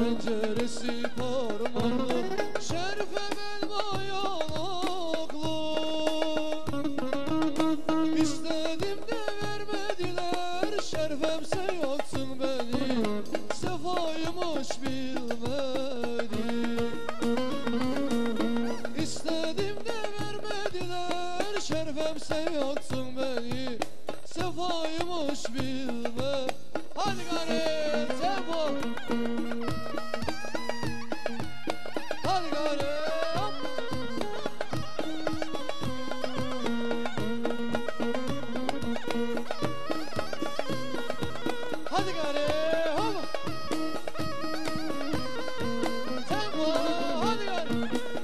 penceresi parmaklı, şerfem elma yanaklı. İstedim de vermediler, şerfemse yaksın beni, sefaymış bilmedim. İstedim de vermediler, şerfemse yaksın beni, sefaymış bilme. Hadi gari tempo. Hadi gari hop. Hadi gari hop. Tempo. Hadi gari.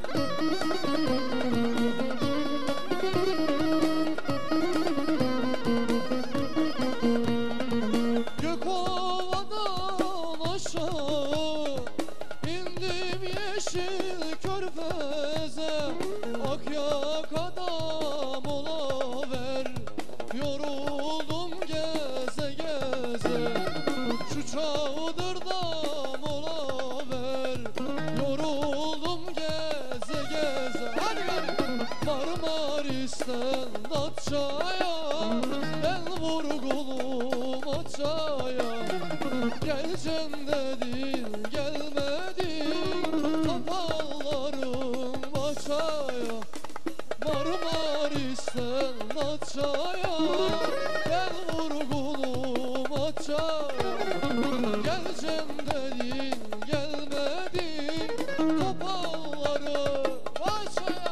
Gökova'dan aşağı indim yeşil körfeze, Akyaka'da mola ver, yoruldum geze geze. Şu çadırda mola ver, yoruldum geze geze. Hadi hadi. Marmaris'ten Datça'ya, ben vurgulum Atça'ya. Geleceğim dedin gelmedin, topallarım Atça'ya. Marmaris'ten Datça'ya, ben vurgulum Atça'ya. Geleceğim dedin gelmedin, topallarım Atça'ya.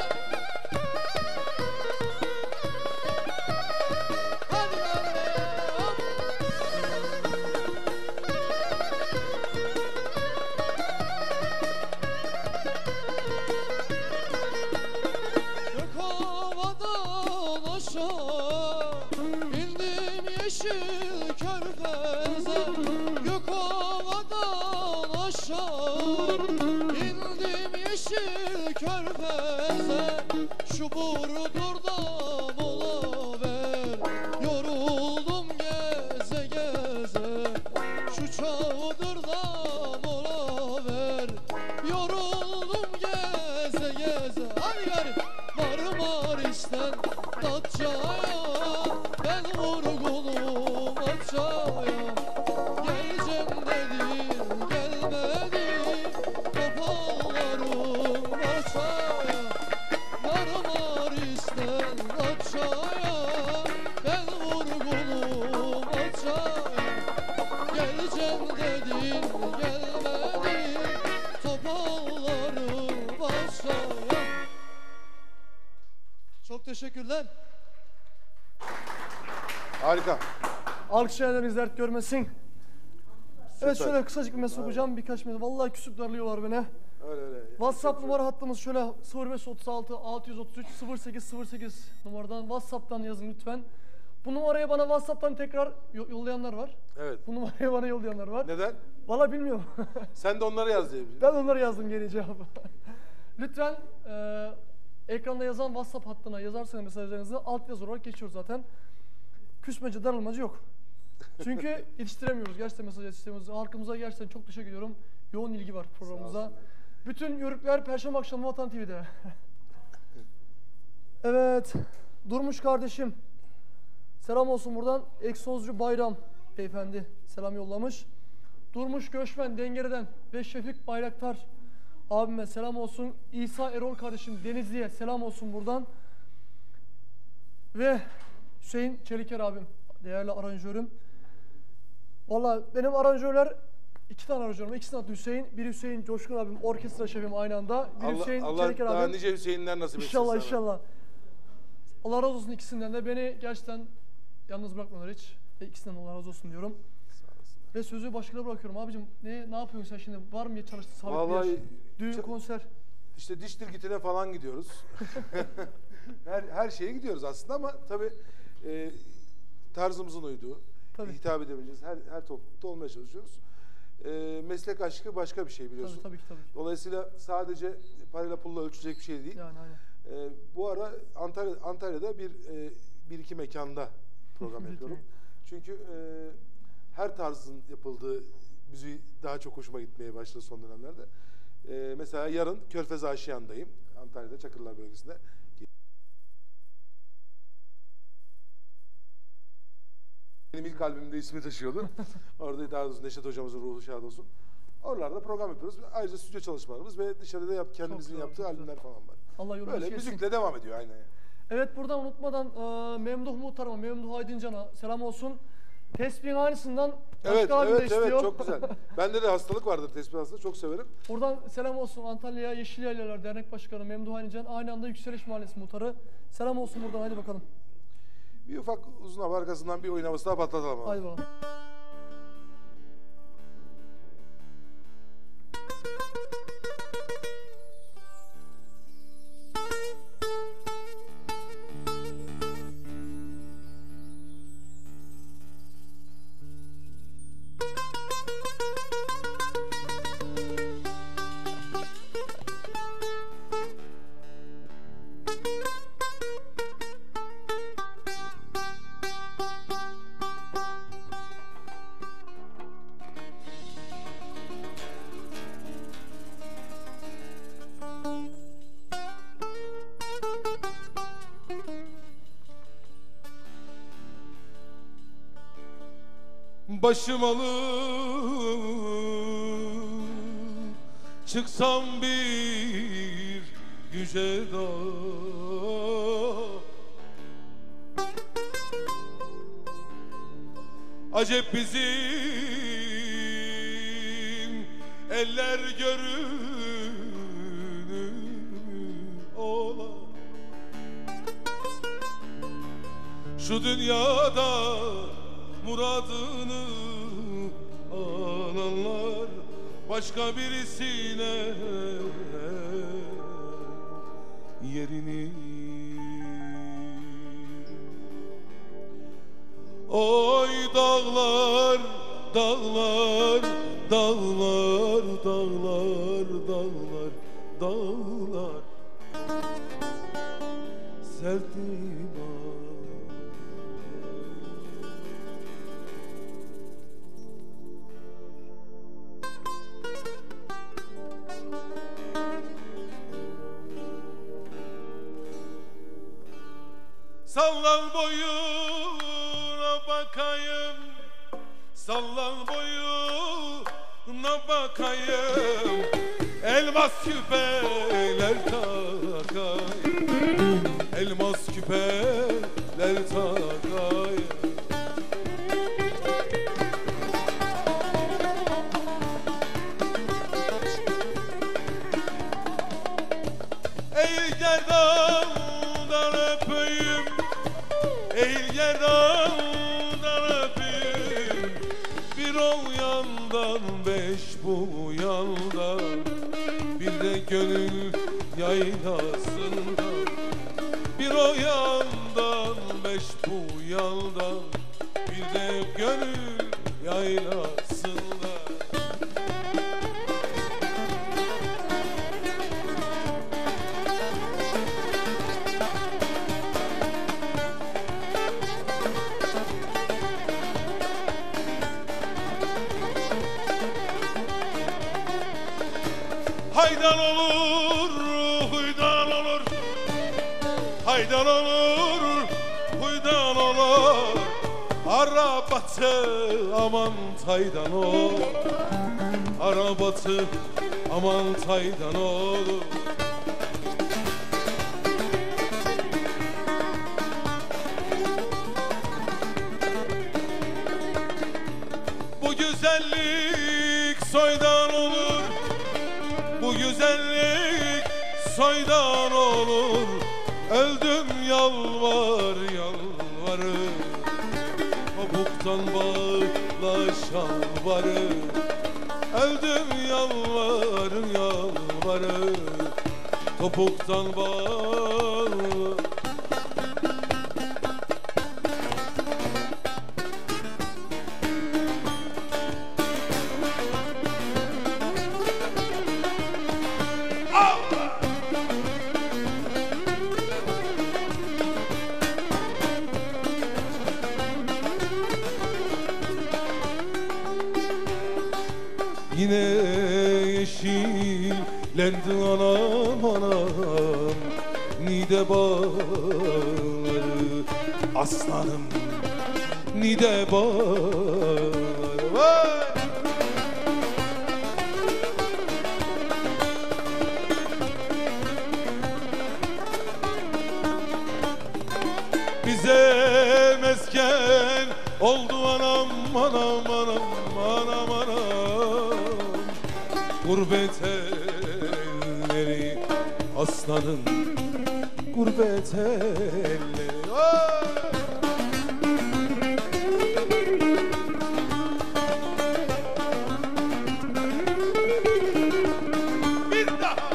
Hadi hadi hop. Gökova'dan aşağı indim yeşil körfeze, Gökova'dan aşağı indim yeşil körfeze. Şu Burdur'da mola ver, yoruldum geze geze. Şu çadırda mola ver, yoruldum geze geze. Hadi gari. Marmaris'ten Datça'ya, ben vurgulum Atça'ya. Geleceğim dedin gelmedin, topallarım Atça'ya. Marmaris'ten Datça'ya, ben vurgulum Atça'ya. Geleceğim dedin gelmedin, topallarım Atça'ya. Çok teşekkürler. Harika. Alkışlayanlarınız dert görmesin. Evet, Süper. şöyle kısacık bir mesaj okuyacağım, birkaç mesaj. Vallahi küsüp darlıyorlar beni. Öyle öyle. WhatsApp numara hattımız şöyle 0536 633 0808 numaradan WhatsApp'tan yazın lütfen. Bu numarayı bana WhatsApp'tan tekrar yollayanlar var. Evet. Bu numarayı bana yollayanlar var. Neden? Vallahi bilmiyorum. Sen de onları yaz diye. Ben onları yazdım geri cevabı. Lütfen ekranda yazan WhatsApp hattına yazarsanız mesajlarınızı alt yazı olarak geçiyor zaten. Küsmece, darılmacı yok. Çünkü yetiştiremiyoruz. Gerçekten mesaj yetiştiremiyoruz. Halkımıza gerçekten çok teşekkür ediyorum. Yoğun ilgi var programımıza. Bütün yörükler Perşembe akşamı Vatan TV'de. Evet. Durmuş kardeşim. Selam olsun buradan. Eksozcu Bayram beyefendi selam yollamış. Durmuş Göçmen Dengere'den ve Şefik Bayraktar abime selam olsun. İsa Erol kardeşim Denizli'ye selam olsun buradan. Ve Hüseyin Çeliker abim, değerli aranjörüm. Vallahi benim aranjörler, iki tane aranjörüm. İkisinin adı Hüseyin. Biri Hüseyin Coşkun abim, orkestra şefim aynı anda. Biri Hüseyin Çeliker abim. Allah daha nice Hüseyinler nasip etsin İnşallah sana. inşallah. Allah razı olsun ikisinden de. Beni gerçekten yalnız bırakmadılar hiç. İkisinden Allah razı olsun diyorum. Ve sözü başkalarına bırakıyorum. Abicim ne yapıyorsun sen şimdi? Var mı çalıştı sabit bir yer? Düğün, konser. İşte diş dirgitine falan gidiyoruz. her şeye gidiyoruz aslında ama tabii tarzımızın uyduğu, hitap edebileceğiz. Her toplulukta olmaya çalışıyoruz. Meslek aşkı başka bir şey biliyorsun. Tabii ki. Dolayısıyla sadece parayla pulla ölçecek bir şey değil. Yani aynen. Bu ara Antalya'da bir iki mekanda program yapıyorum. Çünkü her tarzın yapıldığı müziği daha çok hoşuma gitmeye başladı son dönemlerde. Mesela yarın Körfez Aşiyan'dayım. Antalya'da Çakırlar bölgesinde. Benim ilk albümümde ismi taşıyordu. Orada daha doğrusu Neşet hocamızın ruhu şad olsun. Oralarda program yapıyoruz. Ayrıca stüdyo çalışmalarımız ve dışarıda kendimizin yaptığı albümler falan var. Allah yolunu böyle müzikle devam ediyor aynen. Evet, buradan unutmadan Memduh Muhtarıma, Memduh Aydıncan'a selam olsun. Tespihin aynısından başka abim de istiyor. Evet, çok güzel. Bende de hastalık vardır, tespih hastalığı, çok severim. Buradan selam olsun Antalya Yeşil Yaylalar Dernek Başkanı Memduh Aydıncan, aynı anda Yükseliş Mahallesi Muhtarı. Selam olsun buradan, hadi bakalım. Bir ufak uzun hava arkasından bir oyun havası daha patlatalım. Hadi bakalım. Başım alır çıksam bir yüce dağa, acep bizim eller görünür ola. Şu dünyada muradını alanlar başka birisine yerini. Oy dağlar, dağlar, dağlar, dağlar, dağlar, dağlar, sert divan. Sallan boyuna bakayım, sallan boyuna bakayım, elmas küpeler takayım, elmas küpeler takayım. Ey gerdandan öpeyim, ey gerdandan öpeyim, bir ol yandan beş bu yandan, bir de gönül yaylasında. Bir o yandan beş bu yandan, bir de gönül yaylasında. Haydan olur, huydan olur, haydan olur, huydan olur, arabatı aman taydan olur, arabatı aman taydan olur. Bu güzellik soydan olur, bu güzellik soydan olur. Öldüm yalvar yalvarı, topuktan bağla şalvarı. Öldüm yalvar yalvarı, topuktan bağla. yeşillendi anam anam, nide bağları aslanım, nide bağları. Vay! Bize mesken oldu anam anam anam anam anam, gurbet elleri aslanın, gurbet elleri. Oh! Bir daha.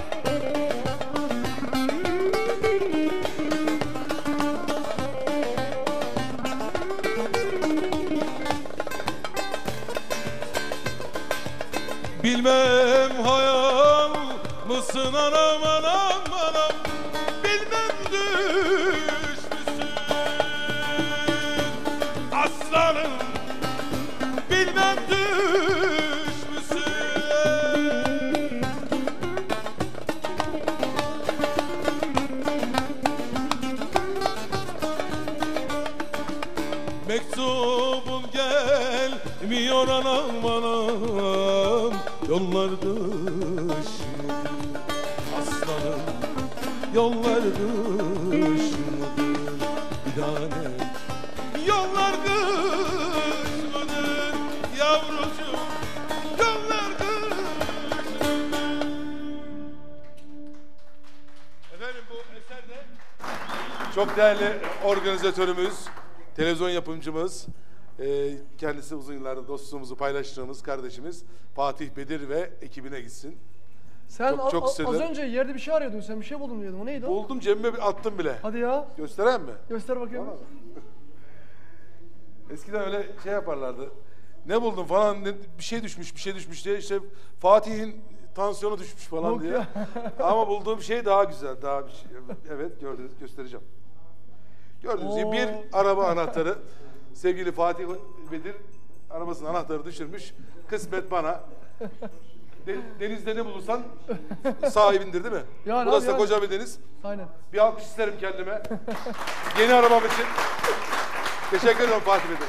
Bilmem hayal mısın anam anam anam, bilmem düş müsün aslanım, bilmem düş müsün. Mektubun gelmiyor anam anam, yollar dışında aslanım, yollar dışında bir tane, yollar dışındadır yavrucuğum, yollar dışında. Efendim bu eserde çok değerli organizatörümüz, televizyon yapımcımız, kendisi uzun yıllardır dostluğumuzu paylaştığımız kardeşimiz Fatih Bedir ve ekibine gitsin. Sen Çok az istedim. önce yerde bir şey arıyordun. Sen bir şey buldum diyordun. O neydi o? Buldum, cebime attım bile. Hadi ya. Göstereyim mi? Göster bakayım. Vallahi. Eskiden öyle şey yaparlardı. Ne buldun falan, bir şey düşmüş diye, işte Fatih'in tansiyonu düşmüş falan Yok diye. ya. Ama bulduğum şey daha güzel, daha bir şey. Evet, gördünüz, göstereceğim. Gördüğünüz gibi bir araba anahtarı. Sevgili Fatih Bedir arabasının anahtarı düşürmüş. Kısmet bana. Denizde ne bulursan sahibindir değil mi? Yani Burası da yani. koca bir deniz. Aynen. Bir alkış isterim kendime. Yeni arabam için. Teşekkür ederim Fatih Bedir.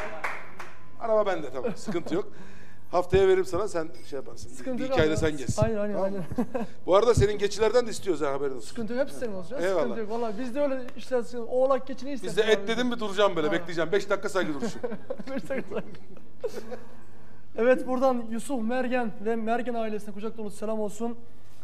Araba bende, tamam, sıkıntı yok. Haftaya veririm sana, sen şey yaparsın. Sıkıntı Bir yok iki ayda abi. sen gezsin. Aynen Tamam mı? aynen. Bu arada senin geçilerden de istiyoruz ha, haberin olsun. Sıkıntı yok. Hepsi senin olsun. Eyvallah. Sıkıntı yok. Valla bizde öyle işler, oğlak geçini isteriz. Bizde et dedim mi duracağım böyle, bekleyeceğim. 5 dakika saygı duruşu. 5 dakika. Evet, buradan Yusuf Mergen ve Mergen ailesine kucak dolusu selam olsun.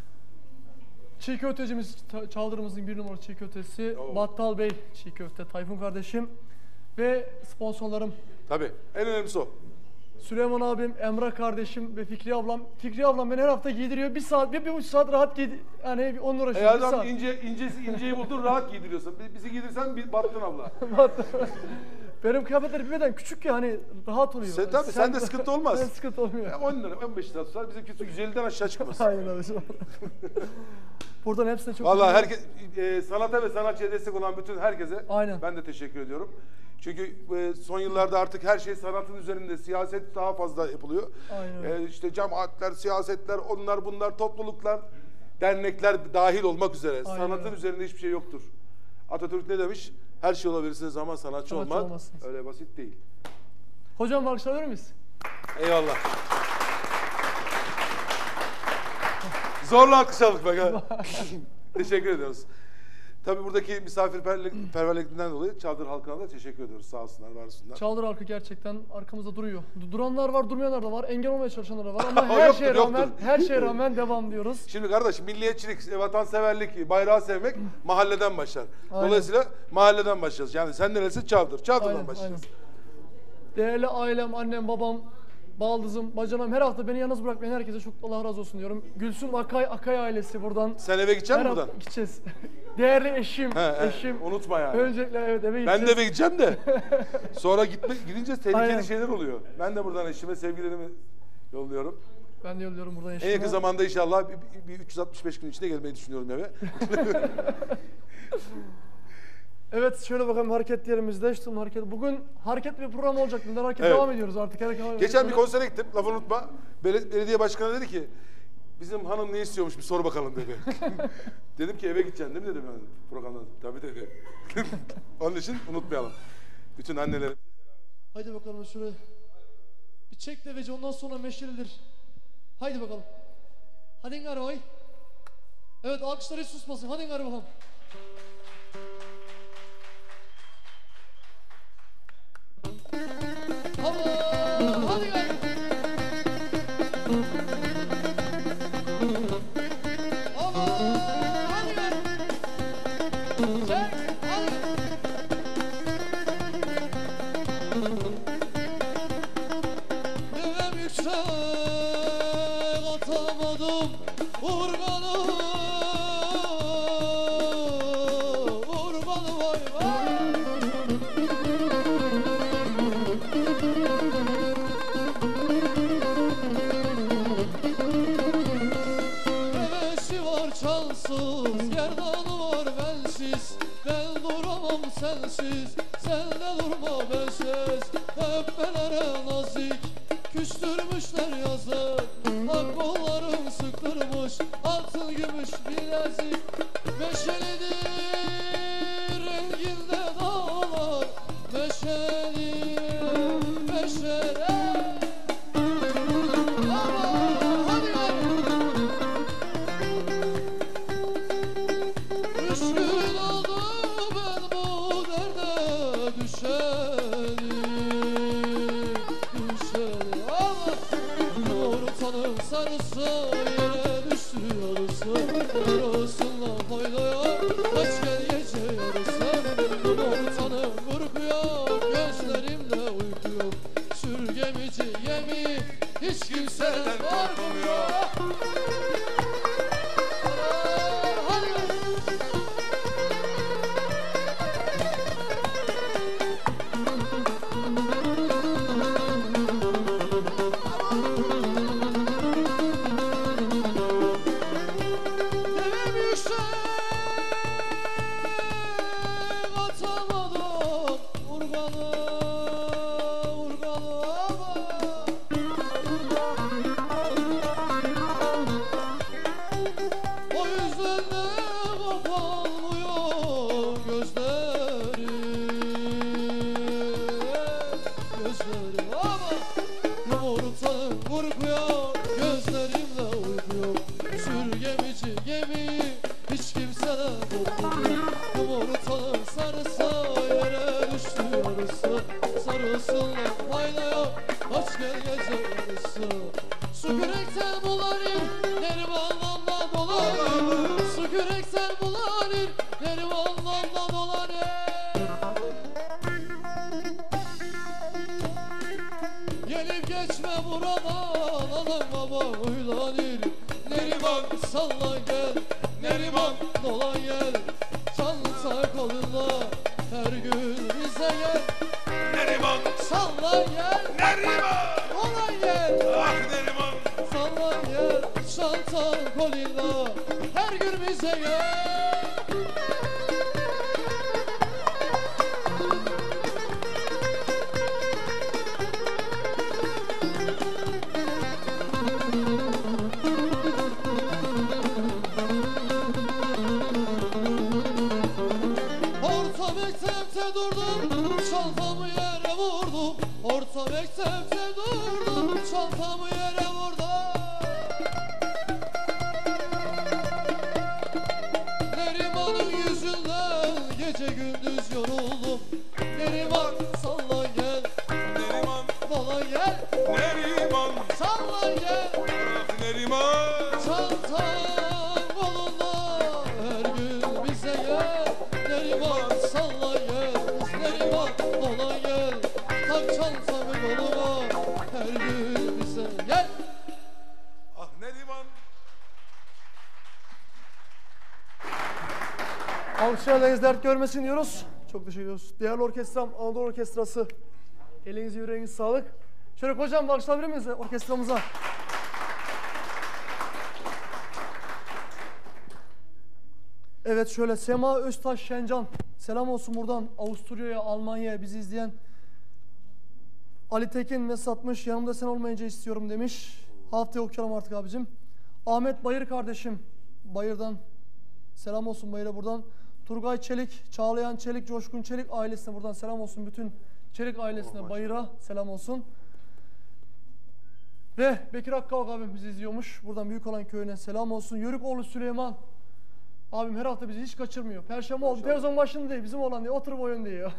Çiğ köftecimiz, Çaldırımızın bir numaralı çiğ köftesi, Battal Bey çiğ köfte, Tayfun kardeşim ve sponsorlarım. Tabii, en önemlisi o. Süleyman abim, Emrah kardeşim ve Fikri ablam. Fikri ablam beni her hafta giydiriyor. Bir saat, bir buçuk saat rahat yani onunla uğraşıyorum. Bir Adam saat. inceyi buldun, rahat giydiriyorsun. Bizi giydirsen bir battın abla. Benim kıyafetler bir beden küçük ya, hani rahat oluyor. Tabii sende sıkıntı olmaz. Sen sıkıntı olmuyor. 10 lira, 15 lira tutar. Bizimki 150'den aşağı çıkmaz. Aynen öyle. Buradan hepsine çok Vallahi herkes, sanata ve sanatçıya destek olan bütün herkese Aynen. ben de teşekkür ediyorum. Çünkü son yıllarda artık her şey sanatın üzerinde, siyaset daha fazla yapılıyor. Aynen. İşte cemaatler, siyasetler, onlar bunlar, topluluklar, dernekler dahil olmak üzere. Aynen. Sanatın üzerinde hiçbir şey yoktur. Atatürk ne demiş? Her şey olabilirsiniz ama sanatçı olmak olmazsınız. öyle basit değil. Hocam alkışlar verir miyiz? Eyvallah. Zorla alkış aldık bak. Teşekkür ediyoruz. Tabii buradaki misafirperverliklerinden dolayı Çavdar halkına da teşekkür ediyoruz. Sağ olsunlar, var olsunlar. Çavdar halkı gerçekten arkamızda duruyor. Duranlar var, durmayanlar da var, engel olmaya çalışanlar da var ama O her yoktur, şeye rağmen, yoktur. her şeye rağmen devam diyoruz. Şimdi kardeş, milliyetçilik, vatanseverlik, bayrağı sevmek mahalleden başlar. Aynen. Dolayısıyla mahalleden başlayacağız. Yani sen neresi? Çavdar. Çavdar'dan Aynen, başlayacağız. Değerli ailem, annem, babam, baldızım, bacanam her hafta beni yalnız bırakmayan herkese çok Allah razı olsun diyorum. Gülsüm Akay ailesi buradan. Sen eve gideceksin Her mi hafta buradan? gideceğiz. Değerli eşim, He, eşim. unutma yani. Öncelikle evet eve Ben gideceğiz. de eve gideceğim de. Sonra gidince tehlikeli Aynen. şeyler oluyor. Ben de buradan eşime sevgilerimi yolluyorum. Ben de yolluyorum buradan eşime. En yakın zamanda inşallah bir 365 gün içinde gelmeyi düşünüyorum eve. Evet şöyle bakalım hareketlerimizde işte hareket. Bugün hareket bir program olacak. Bundan hareket Evet. devam ediyoruz artık. Geçen bir konsere gittim. Lafı unutma. Belediye başkanı dedi ki bizim hanım ne istiyormuş bir sor bakalım dedi. Dedim ki eve gideceksin değil mi dedim ben programdan. Tabii dedi. Onun için unutmayalım. Bütün annelerim. Haydi bakalım şöyle. Bir çek deveci ondan sonra meşguldir. Haydi bakalım. Hadi gari vay. Evet alkışlar hiç susmasın. Hadi gari bakalım. Hadi gari. Hadi gari. Çek. Hadi. Devem yüksek atamadım urganı vay vay. Devesi var çalsız gerdanı var bensiz. Ben duramam sensiz, sen de durma bensiz. Öpmelere nazik, küstürmüşler yazık. Ak kollarım sıktırmış, altın gümüş bilezik. Meşelidir renginde dağlar, meşelidir, meşeli. Hadi hadi. Düşkün oldum ben bu derde düşeli, düşeli. Ama yumurtanın sarısı yere düştü yarısı. Yarısından faydaya kaç gel gece yarısı. Yumurtanın korkuyor, gözlerimde uyku yok. Sürgemici yemi hiç kimseden korkmuyor. Gelip geçme buradan anam babam huylanır. Neriman salla gel, Neriman dolan gel. Çanta kolunda her gün bize gel. Neriman Salla gel, Neriman dolan gel. ah Neriman Salla gel, çanta kolunda her gün bize gel. Mektepte durdum, çantamı yere vurdum. Orta mektepte durdum, çantamı yere vurdum. Neriman'ın yüzünden gece gündüz yoruldum. Neriman salla gel, Neriman dolan gel. Neriman Salla gel, ah Neriman çantam kolunda her gün bize gel. Neriman salla gel, Neriman dolan gel. Tak çantamı koluma her gün bize gel. ah Neriman. Alkışlarla dert görmesin diyoruz. Çok teşekkür ediyoruz. Değerli orkestram, Anadolu Orkestrası. Elinize yüreğinize sağlık. Şöyle kocam bir alkışlayabilir miyiz orkestramıza? Evet şöyle Sema Öztaş Şencan. Selam olsun buradan Avusturya'ya, Almanya'ya bizi izleyen Ali Tekin mesaj atmış. Yanımda sen olmayınca istiyorum demiş. Haftaya okuyalım artık abicim. Ahmet Bayır kardeşim. Bayır'dan selam olsun Bayır'a buradan. Turgay Çelik, Çağlayan Çelik, Coşkun Çelik ailesine buradan selam olsun. Bütün Çelik ailesine, Bayır'a selam olsun. Ve Bekir Akkavak abim bizi izliyormuş. Buradan Büyükalan köyüne selam olsun. Yörükoğlu Süleyman abim her hafta bizi hiç kaçırmıyor. Perşembe oldu. Televizyon başında değil, bizim olan diye oturup oyun diyor.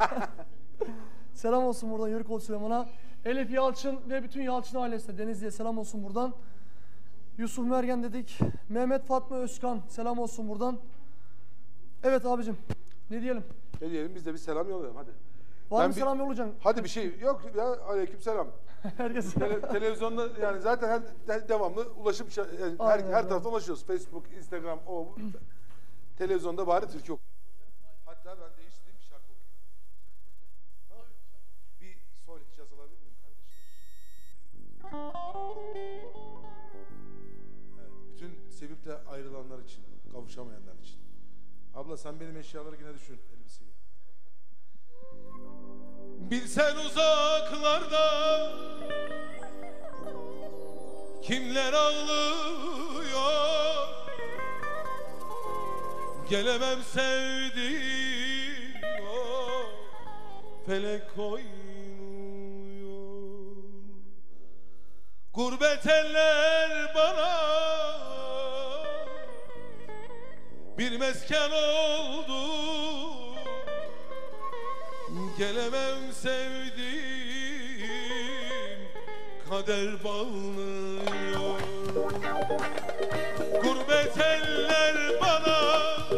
Selam olsun buradan Yörükoğlu Süleyman'a. Elif Yalçın ve bütün Yalçın ailesine, Denizli'ye selam olsun buradan. Yusuf Mergen dedik. Mehmet Fatma Özkan selam olsun buradan. Evet abicim, ne diyelim? Ne diyelim, biz de bir selam yollayalım hadi. Var mı selam yollayacaksın? Hadi bir şey yok ya, aleyküm selam. Herkes Televizyonda yani zaten devamlı ulaşım yani her taraftan ulaşıyoruz. Facebook, Instagram, o bu. Televizyonda bari Türkiye oku. Hatta ben değiştireyim, bir şarkı okuyayım. Tamam. Bir sol hiç yazılabilir miyim kardeşler? Evet, bütün sevip de ayrılanlar için, kavuşamayanlar için. Abla sen benim eşyaları yine düşün, elbiseyi. Bilsen uzaklarda kimler ağlıyor, gelemem sevdiğim o felek oynuyor. Gurbet eller bana bir mesken oldu, gelemem sevdiğim kader bağlıyor. Gurbet eller bana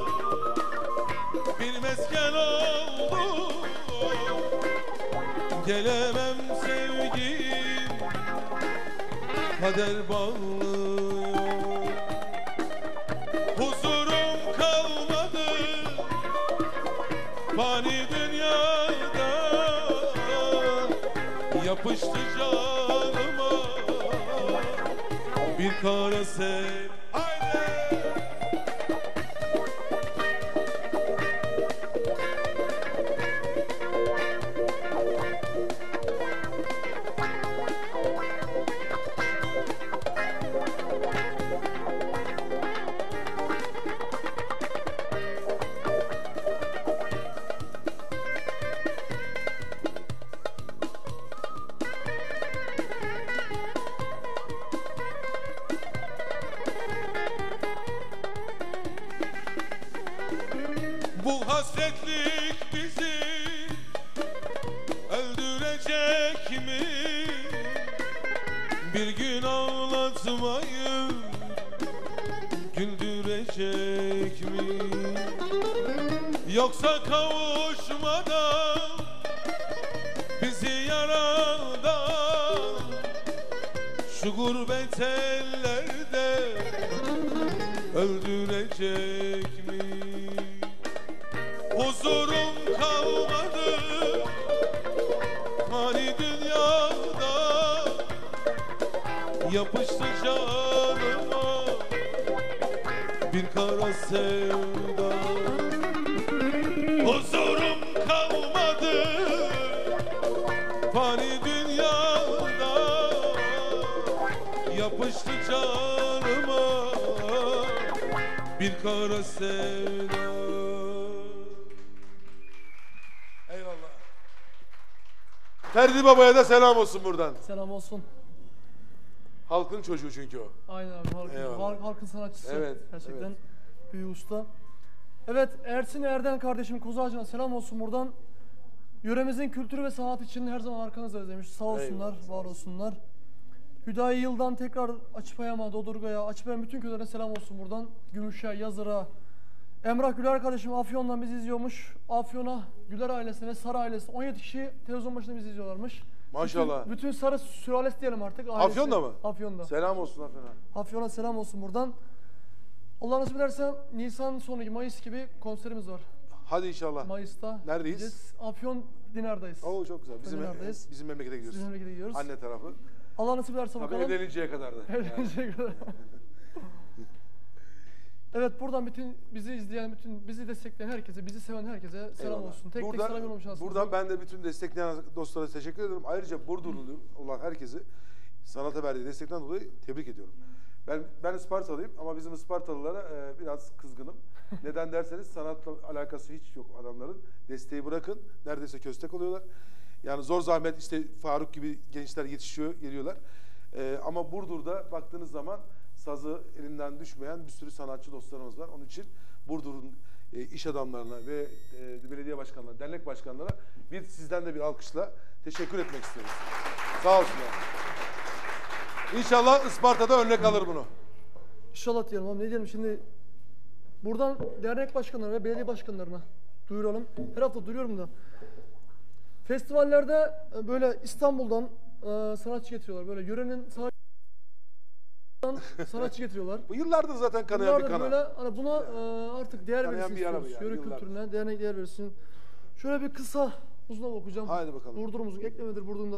bir mesken oldu, gelemem sevdiğim kader bağlıyor. Huzurum kalmadı fani dünyada, yapıştı canıma bir kara sev. Bu hasretlik bizi öldürecek mi? Bir gün ağlatmayı güldürecek mi? Yoksa kavuşmadan bizi yaradan şu gurbet ellerde öldürecek mi? Huzurum kalmadı fani dünyada, yapıştı canıma bir kara sevda. Huzurum kalmadı fani dünyada, yapıştı canıma bir kara sevda. Ferdi Baba'ya da selam olsun buradan. selam olsun. Halkın çocuğu çünkü o. Aynen abi, halkın sanatçısı. Evet, Gerçekten evet. büyük usta. Evet, Ersin Erden kardeşim Kuzuağacı'na selam olsun buradan. Yöremizin kültürü ve sanatı için her zaman arkanızdayız demiş. Sağ olsunlar, var olsunlar. Hüdayi Yıldan tekrar Açıpayam'a, Dodurga'ya, Açıpayam bütün köylerine selam olsun buradan. Gümüş'e, Yazır'a. Emrah Güler kardeşim Afyon'dan bizi izliyormuş. Afyon'a, Güler ailesine ve Sarı ailesine 17 kişi televizyon başında bizi izliyorlarmış. Maşallah. Bütün Sarı sülalesi diyelim artık. Ailesi. Afyon'da mı? Afyon'da. Selam olsun Afyon'a. Afyon'a selam olsun buradan. Allah nasip ederse Nisan sonu Mayıs gibi konserimiz var. Hadi inşallah. Mayıs'ta. Neredeyiz? Gideceğiz. Afyon Dinar'dayız. Oo çok güzel. Bizim memlekete gidiyoruz. Bizim memlekete gidiyoruz. Anne tarafı. Allah nasip ederse Tabii bakalım. evleninceye kadar da. Evleninceye kadar. Evet, buradan bütün bizi izleyen, bütün bizi destekleyen herkese, bizi seven herkese selam Eyvallah. olsun. Tek tek selam yollamış aslında. Buradan ben de bütün destekleyen dostlara teşekkür ederim. Ayrıca Burdurlu olan herkesi sanata verdiği destekten dolayı tebrik ediyorum. Ben Ispartalıyım ama bizim Ispartalılara biraz kızgınım. Neden derseniz sanatla alakası hiç yok adamların. Desteği bırakın. Neredeyse köstek oluyorlar. Yani zor zahmet işte Faruk gibi gençler yetişiyor, geliyorlar. Ama Burdur'da baktığınız zaman sazı elinden düşmeyen bir sürü sanatçı dostlarımız var. Onun için Burdur'un iş adamlarına ve belediye başkanlarına, dernek başkanlarına sizden de bir alkışla teşekkür etmek istiyoruz. Sağ olsunlar. İnşallah Isparta'da örnek alır bunu. İnşallah diyelim abi, ne diyelim şimdi. Buradan dernek başkanlarına ve belediye başkanlarına duyuralım. Her hafta duyuruyorum da. Festivallerde böyle İstanbul'dan sanatçı getiriyorlar. Böyle yörenin sanatçı getiriyorlar. Bu yıllardır zaten kanayan bir kana. Böyle hani buna artık değer Kanayan verilsin bir yara bu istiyoruz. yani, Yöre yıllardır. kültürüne değer verilsin. Şöyle bir kısa uzun okuyacağım. Haydi bakalım. Burdur'umuzun eklemedir Burdur'unda.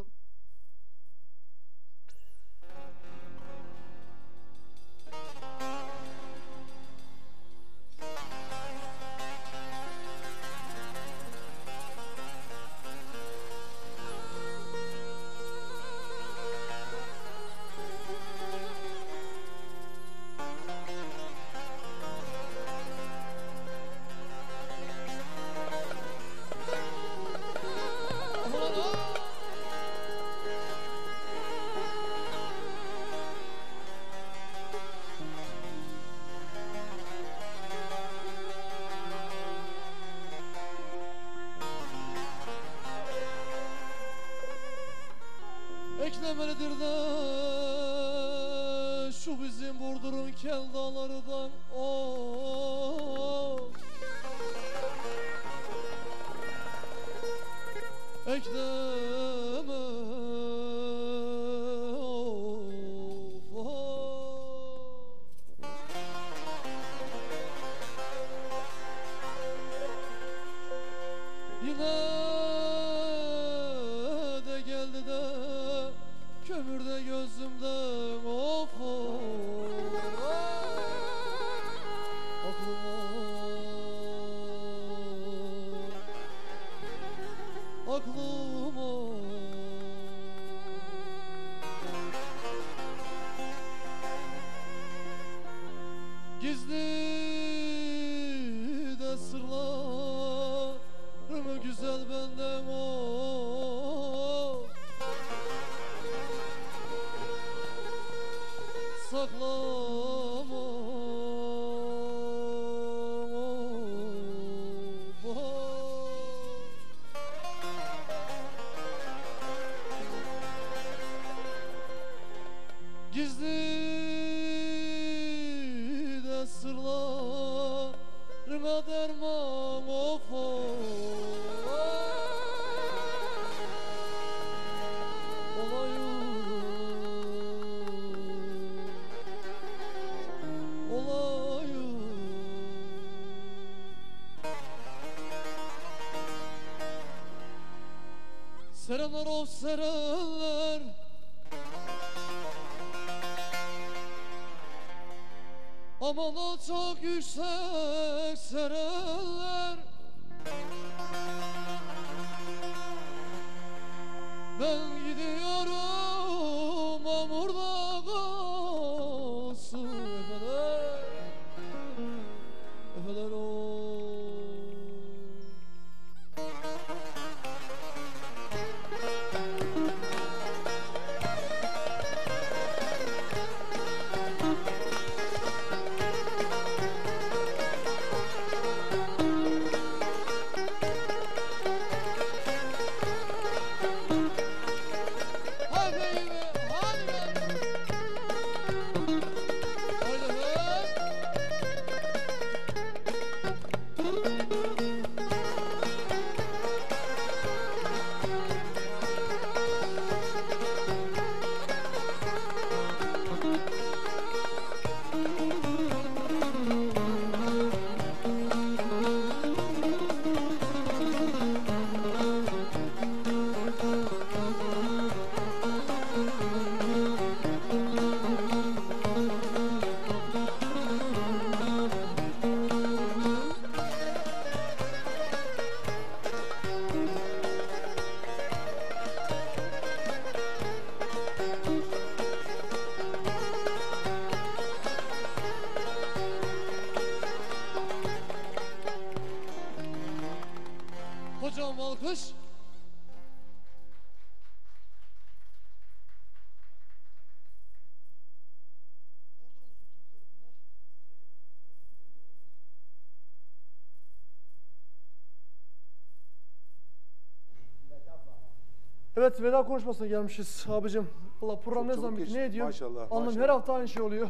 Eklemelidir de şu bizim Burdur'un kel dağlarından ekleme yine de geldi de kömürde gözümden aklıma gizli de sırlarımı güzel benden saklama gizli de sırlarına derman serenler o serenler aman o çok yüksek serenler ben gidiyorum amurda kalsın efeler efeler o Evet, veda konuşmasına gelmişiz abicim. Valla program ne Çok zaman bitti, geçti. ne ediyor? Maşallah, Anladım, maşallah. her hafta aynı şey oluyor.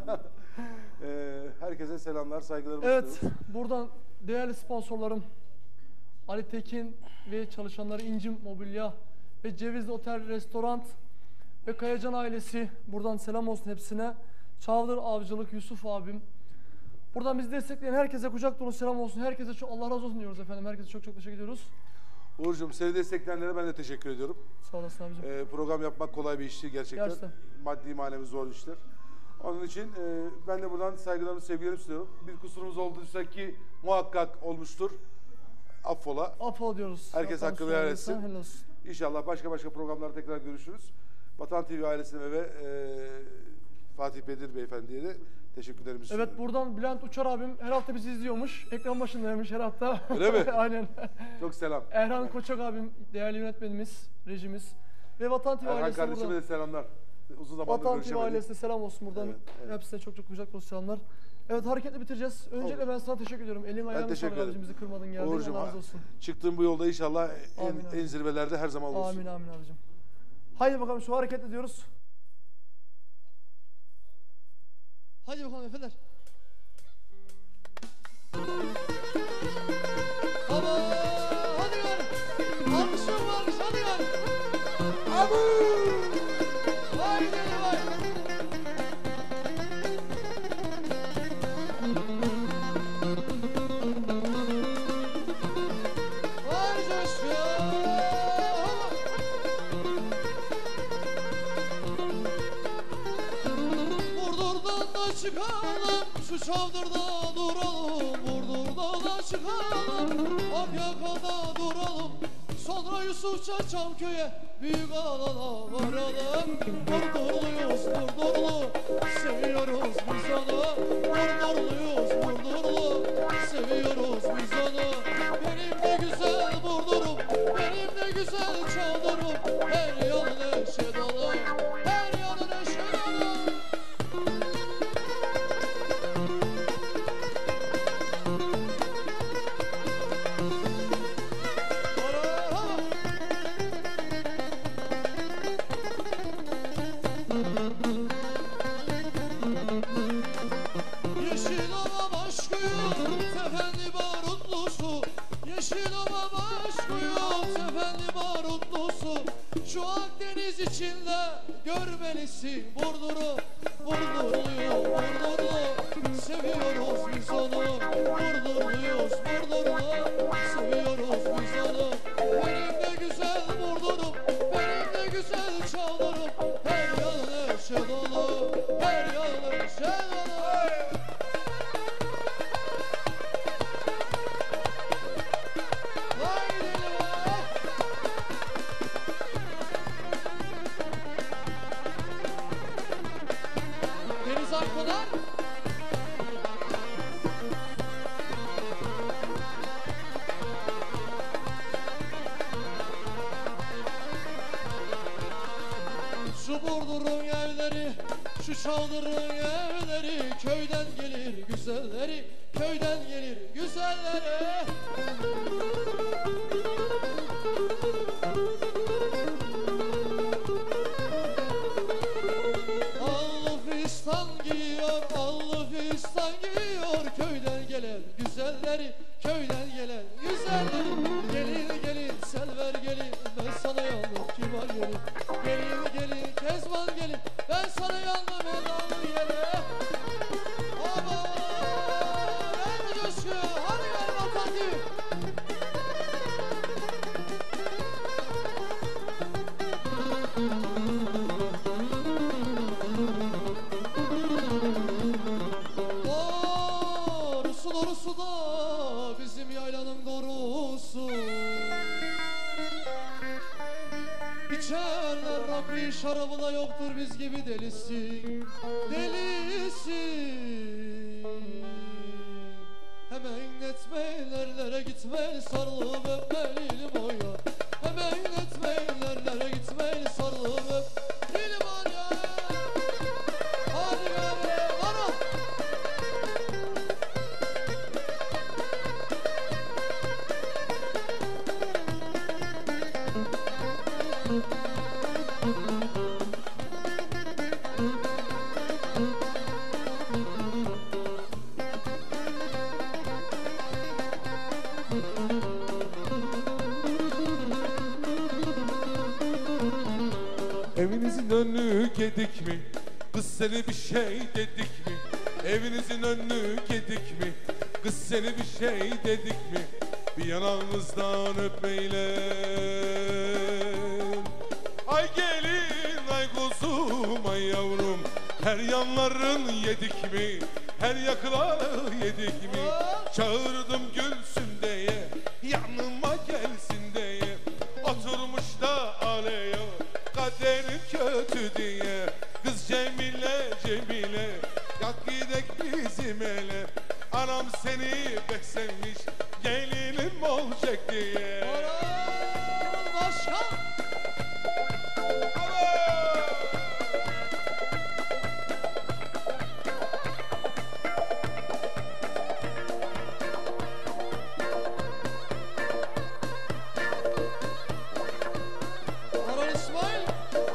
Herkese selamlar, saygılarımı Evet, sunuyoruz. buradan değerli sponsorlarım Ali Tekin ve çalışanları İncim Mobilya ve Cevizli Otel Restoran ve Kayacan ailesi, buradan selam olsun hepsine. Çavdar Avcılık Yusuf abim. Buradan bizi destekleyen herkese kucak dolu selam olsun. Herkese çok Allah razı olsun diyoruz efendim. Herkese çok çok teşekkür ediyoruz. Uğur'cum seni destekleyenlere ben de teşekkür ediyorum. Sağ olasın abicim. Program yapmak kolay bir iş değil gerçekten. Gerçekten. Maddi manevi zor işler. Onun için ben de buradan saygılarımı, sevgilerimi sunuyorum. Bir kusurumuz olduysa ki muhakkak olmuştur. Affola. Affola diyoruz. Herkes Yaptan hakkını helal etsin. helal olsun. İnşallah başka programlarda tekrar görüşürüz. Vatan TV ailesine ve Fatih Bedir Beyefendi'ye de teşekkürlerimi sunuyorum. Evet, buradan Bülent Uçar abim her hafta bizi izliyormuş. Ekran başındaymış her hafta. Öyle mi? Aynen. Çok selam. Erhan Koçak abim, değerli yönetmenimiz, rejimiz. Ve Vatan TV Erhan ailesi kardeşime buradan. de selamlar. Uzun zamandır Vatan TV görüşemedik. ailesine selam olsun buradan. Evet, evet. Hepsine çok çok kucak dolu selamlar. Evet, hareketli bitireceğiz. Öncelikle ben sana teşekkür ediyorum. Elin ayağını teşekkür sağlık ederim. abicim, bizi kırmadın geldin. Uğur'cum, Allah razı olsun. çıktığım bu yolda inşallah Amin, amin. en zirvelerde her zaman olursun. Amin amin abicim. Haydi bakalım, şu hareketle diyoruz. Hadi bakalım efendim. Baba, hadi gari. Alkışlıyorum alkış, hadi gari. Abu! Haydi vay. Vay coşku. Burdur'dan da çıkalım, şu Çavdır'da duralım. Burdur'dan da çıkalım, Akyaka'da duralım. Sonra Yusufça Çamköy'e, büyük alana varalım. Burdurluyuz, Burdurlu, seviyoruz biz onu. Burdurluyuz, Burdurlu, seviyoruz biz onu. Benim de güzel Burdur'um, benim de güzel Çavdır'ım. Her yanı neşe dolu, her yanı neşe dolu. Yeşilova başkuyum, tefendi barutlusu. Yeşilova başkuyum, tefendi barutlusu. Şu Akdeniz içinde görmelisin Burdur'u. Burdurluyuz, Burdurlu, seviyoruz biz onu. Burdurluyuz, Burdurlu, seviyoruz biz onu. Benim de güzel Burdur'um, benim de güzel Çavdır'ım. Her yanı neşe dolu, her yanı neşe dolu. Deniz Akpınar. Şu Burdur'un evleri, şu Çavdır'ın evleri. Köyden gelir güzelleri, köyden gelir güzelleri. Allı fistan giyiyor, allı fistan giyiyor. Köyden gelen güzelleri, köyden gelen güzelleri. Gelin gelin Selver gelin, ben sana yandım kibar gelin. Gelin gelin Kezban gelin, ben sana yandım edalı gelin. Baba, hadi coşku, hadi gel Vatan TV. Doğrusu da bizim yaylanın doğrusu. İçerler rakı şarabı da yoktur biz gibi delisi. Delisi. Hemen etmelerlere gitmeli sarılıp öpmeli boya. Hemen etmelerlere gitmeli sarılıp öpmeli boya. Hadi gari bana. önü gedik mi? Kız seni bir şey dedik mi? Evinizin önü gedik mi? Kız seni bir şey dedik mi? Bir yanağınızdan öpmeyle. Ay gelin ay kuzum ay yavrum, her yanların yedik mi? Her yakıları yedik mi? Çağırdım gülsün diye, yanıma gelsin diye. Oturmuş da aleye, kaderin kötü diye. Kız Cemile Cemile, yak gidek bizim ele. Anam seni pek sevmiş, gelinim olacak diye. Başkan. Orhan İsmail.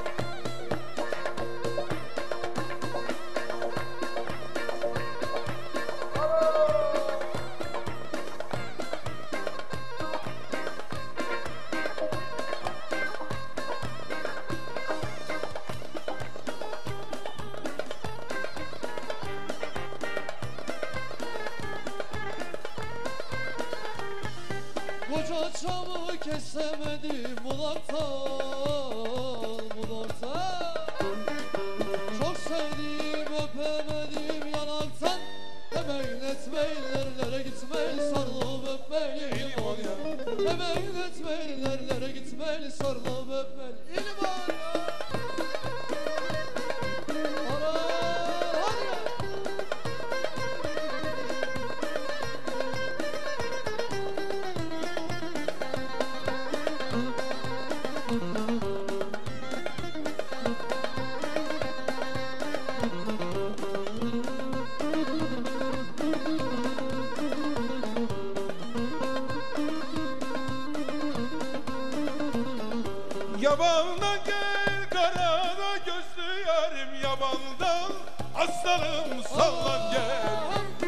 Koca çamı kesemedim bulaktan, bulaktan. Çok sevdiğim öpemedim yanaktan. Emeğin etmeyin nerelere gitmeyin, sarılıp öpmeyin İlman ya. Emeğin etmeyin nerelere gitmeyin, sarılıp öpmeyin İlman ya. Yabandan gel karada gözlü yarim, yabandan aslanım sallan gel.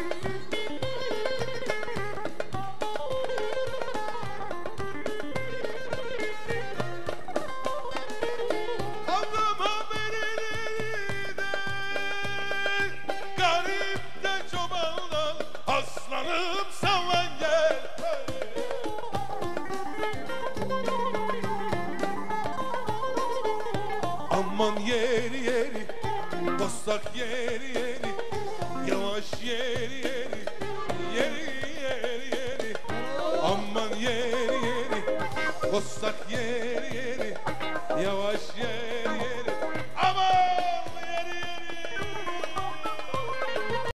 Anlama beni de, garip de çobandan aslanım sallan gel. Aman yeri yeri, bostak yeri yeri, yavaş yeri yeri, yeri yeri yeri. Aman yeri yeri, bostak yeri yeri, yavaş yeri yeri.